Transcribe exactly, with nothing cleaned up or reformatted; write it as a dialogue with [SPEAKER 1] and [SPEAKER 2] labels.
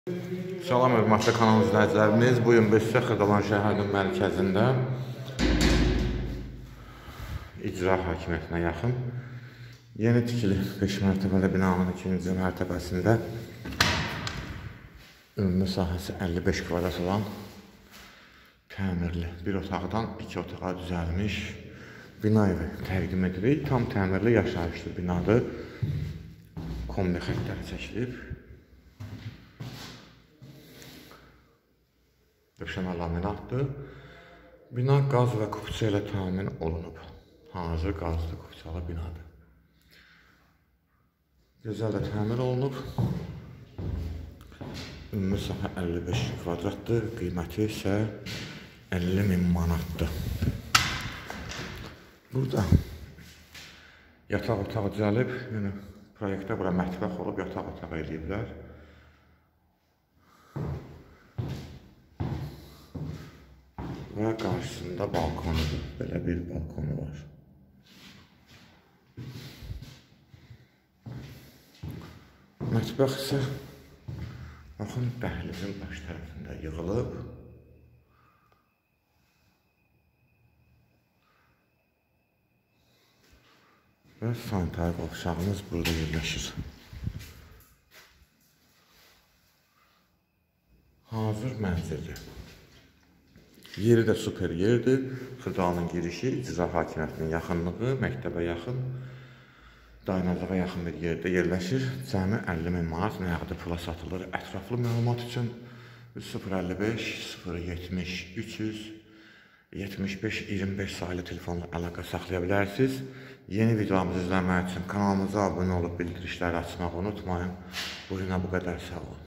[SPEAKER 1] Salam hörmətli kanal izləyicilərimiz. Bu gün biz Xırdalan şəhərinin mərkəzində icra hakimiyyətinə yaxın yeni tikili beş mərtəbəli binanın ikinci mərtəbəsində ümumi sahəsi əlli beş kvadrat olan təmirli bir otaqdan iki otağa düzəlmiş bina evi təqdim edirik. Tam təmirli yaşayışlı binadır. Kombi xəttləri çəkilib. Döşəmə laminatdır. Bina qaz və kupça ilə təmin olunub. Hazır qazlı kupçalı binadır. Gözəl də təmir olunub. Ümumi sahə əlli beş kvadratdır. Qiyməti isə əlli min manatdır. Burada yataq otağı düzəlib. Yəni, proyektdə bura mətbəx olub, yataq otağı eləyiblər. Və qarşısında balkonudur. Belə bir balkonu var. Mətbəx isə baxın, dəhlizin baş tərəfində yığılıb. Və sanitar qovşağımız burada yerləşir. Hazır mənzildir. Yeri də super yerdir. Xırdalanın girişi, icra hakimiyyətinin yaxınlığı, məktəbə yaxın, dayanacağa yaxın bir yerdə yerləşir. Cəmi əlli min manat nəğdi pula satılır. Ətraflı məlumat üçün sıfır əlli beş sıfır yetmiş üç yüz yetmiş beş iyirmi beş sayılı telefonla əlaqə saxlaya bilərsiniz. Yeni videomuzu izləmək üçün kanalımıza abunə olub bildirişləri açmağı unutmayın. Bu günə bu qədər, sağ olun.